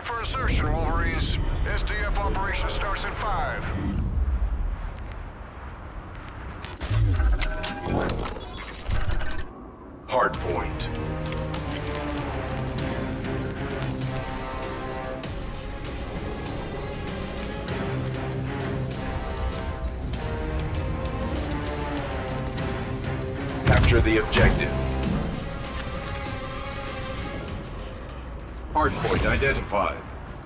for insertion, Wolverines. SDF operation starts in 5. Hardpoint. Capture the objective. Hardpoint identified.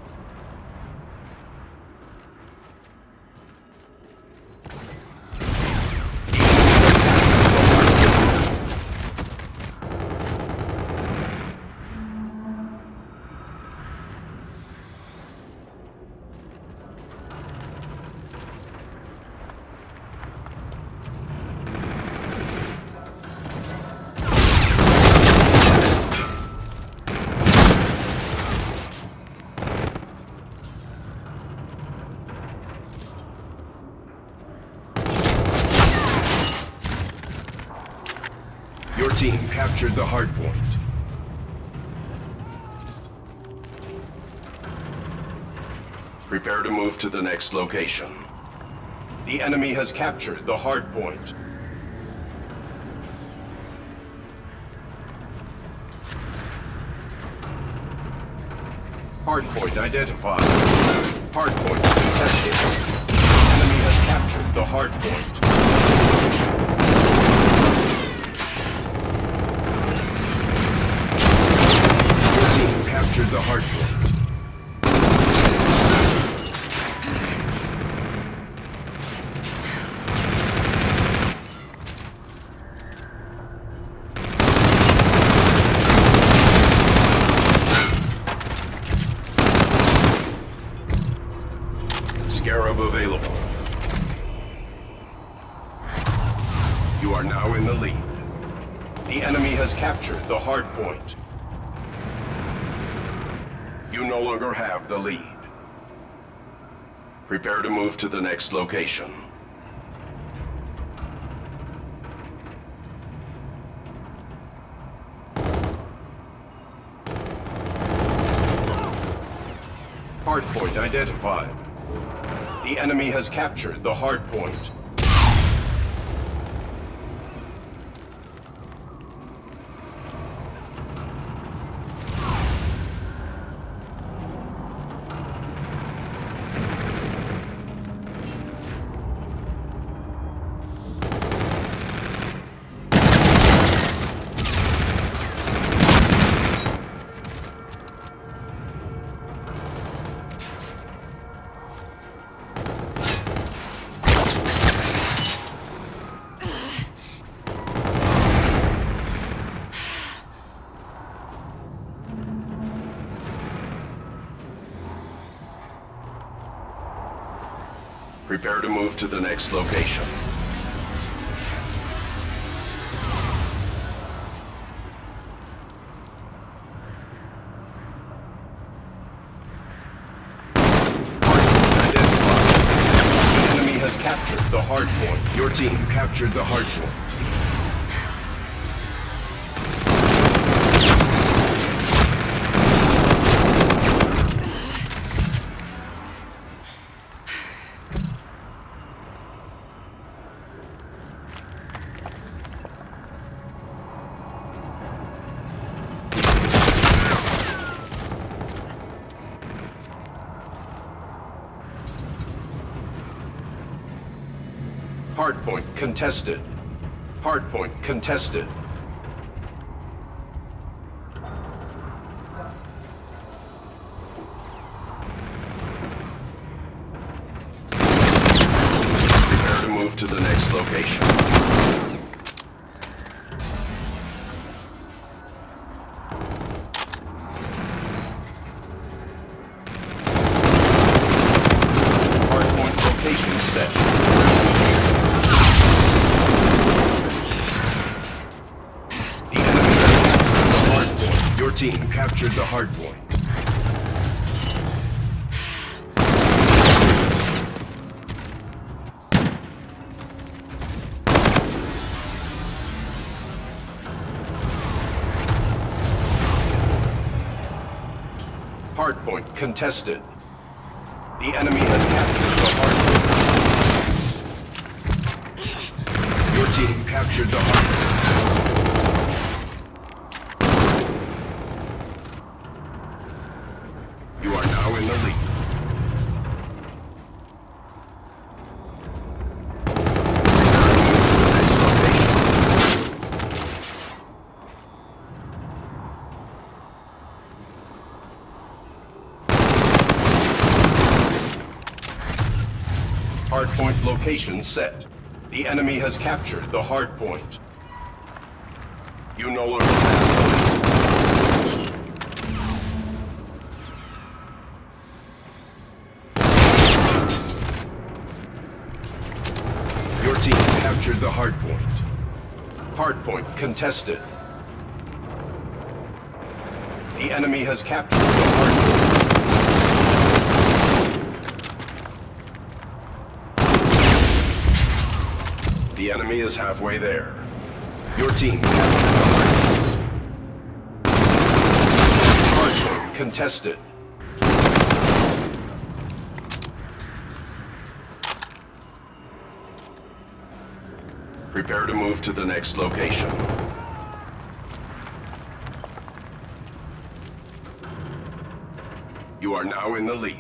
Your team captured the hardpoint. Prepare to move to the next location. The enemy has captured the hardpoint. Hardpoint identified. Hardpoint contested. The enemy has captured the hardpoint. Captured the hardpoint. Scarab available. You are now in the lead. The enemy has captured the hardpoint. You no longer have the lead. Prepare to move to the next location. Hardpoint identified. The enemy has captured the hardpoint. Prepare to move to the next location. Hardpoint identified. The enemy has captured the hardpoint. Your team captured the hardpoint. Hardpoint contested. Hardpoint contested. Prepare to move to the next location. Hardpoint location set. Your team captured the hardpoint. Hardpoint Hardpoint contested. The enemy has captured the hardpoint. Your team captured the hardpoint. You are now in the lead. Hardpoint location set. The enemy has captured the hardpoint. You no longer have the lead. Your team captured the hardpoint. Hardpoint contested. The enemy has captured the hardpoint. The enemy is halfway there. Your team captured the hardpoint. Hardpoint contested. Prepare to move to the next location. You are now in the lead.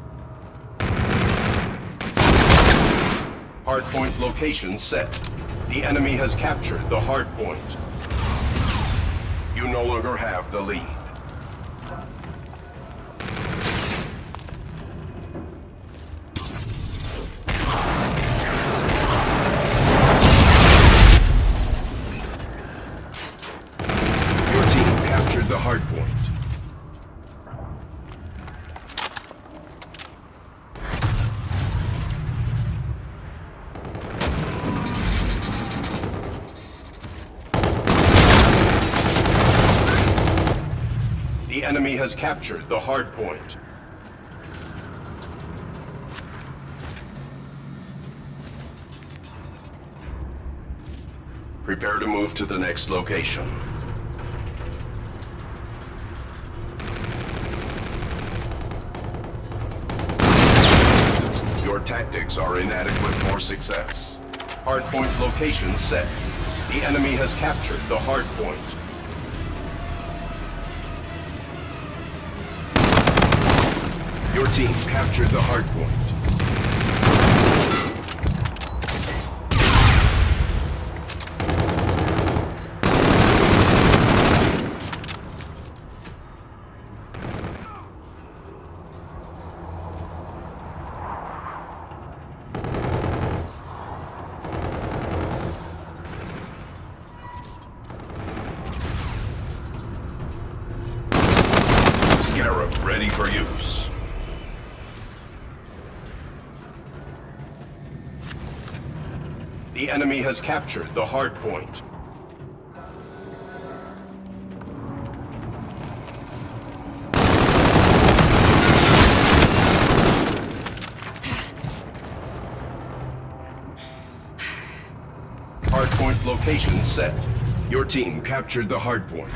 Hardpoint location set. The enemy has captured the hardpoint. You no longer have the lead. Your team captured the hardpoint. The enemy has captured the hardpoint. Prepare to move to the next location. Your tactics are inadequate for success. Hardpoint location set. The enemy has captured the hardpoint. Your team captured the hardpoint. Scarab ready for use. The enemy has captured the hardpoint. Hardpoint location set. Your team captured the hardpoint.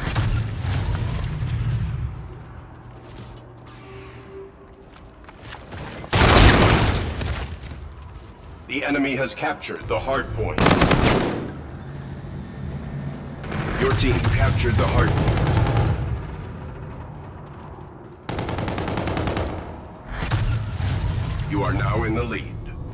The enemy has captured the hardpoint. Your team captured the hardpoint. You are now in the lead.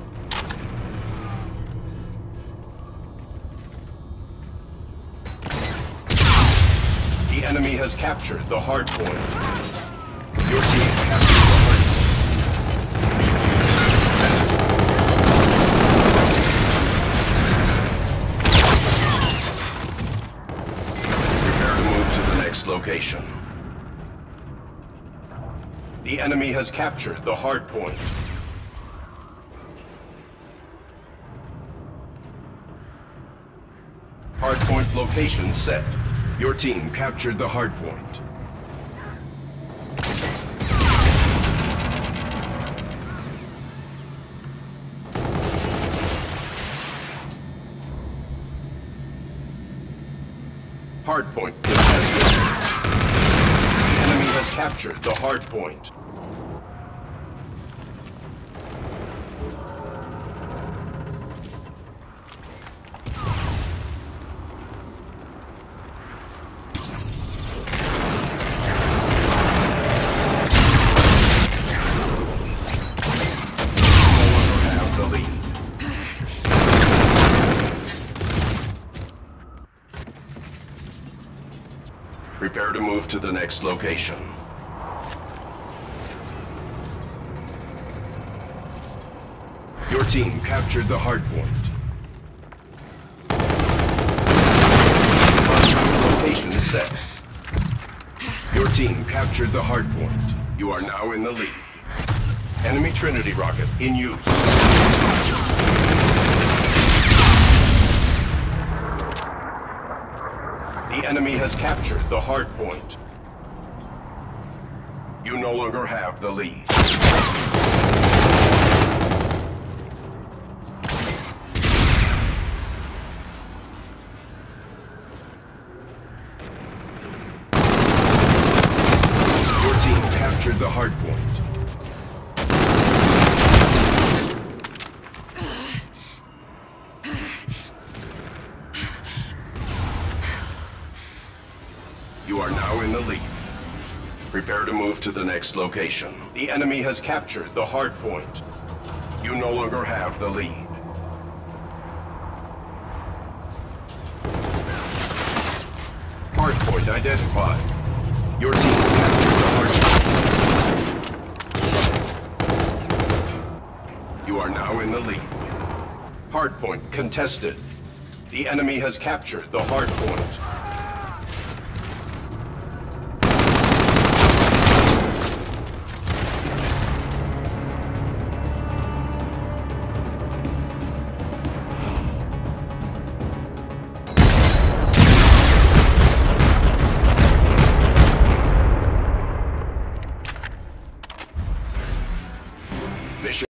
The enemy has captured the hardpoint. Your team captured the hardpoint. Location. The enemy has captured the hardpoint. Hardpoint location set. Your team captured the hardpoint. Hardpoint contested. The enemy has captured the hardpoint. Prepare to move to the next location. Your team captured the hardpoint. Location set. Your team captured the hardpoint. You are now in the lead. Enemy Trinity rocket in use. The enemy has captured the hardpoint. You no longer have the lead. Your team captured the hardpoint. You are now in the lead. Prepare to move to the next location. The enemy has captured the hardpoint. You no longer have the lead. Hardpoint identified. Your team captured the hardpoint. You are now in the lead. Hardpoint contested. The enemy has captured the hardpoint.